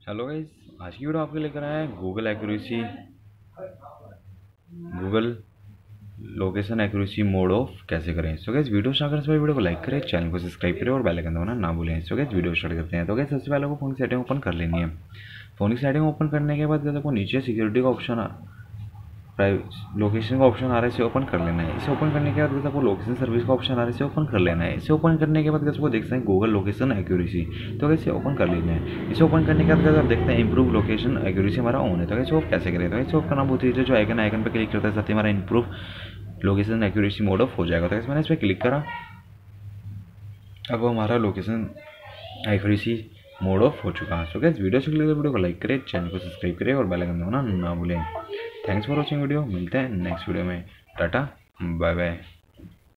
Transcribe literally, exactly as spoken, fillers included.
Hello guys, आज की video आपके लेकर आया है Google accuracy Google location accuracy mode off कैसे करें। सो गाइस, वीडियो स्टार्ट करने से पहले वीडियो को लाइक करें, चैनल को सब्सक्राइब करें और बेल आइकन दबाना ना भूलें। सो गाइस, वीडियो स्टार्ट करते हैं। तो गाइस, सबसे पहले आपको फोन की सेटिंग ओपन कर लेनी है। फोन की सेटिंग ओपन करने के बाद आपको नीचे सिक्योरिटी का ऑप्शन, लोकेशन का ऑप्शन आ रहा है, इसे ओपन कर लेना है। इसे ओपन करने के बाद आपको लोकेशन सर्विस का ऑप्शन आ रहा है, इसे ओपन कर लेना है। इसे ओपन करने के बाद आपको देखते हैं गूगल लोकेशन एक्यूरेसी, तो इसे ओपन कर लेना है। इसे ओपन करने के बाद आप देखते हैं इंप्रूव लोकेशन एक्यूरेसी हमारा ऑन है। तो इसे ऑफ कैसे करें, तो इसे ऑफ करना बहुत ईजी है। जो आइकन आइकन पर क्लिक करता है साथ ही हमारा improve location accuracy mode off हो जाएगा। तो मैंने इस पर क्लिक करा, अब हमारा लोकेशन एक्यूरेसी मोड ऑफ हो चुका है। सो गाइस, वीडियो अच्छी लगे तो वीडियो को लाइक करें, चैनल को सब्सक्राइब करें और बेल आइकन दबाना ना भूलें। Thanks for watching video. मिलते हैं नेक्स्ट वीडियो में। Tata, bye bye.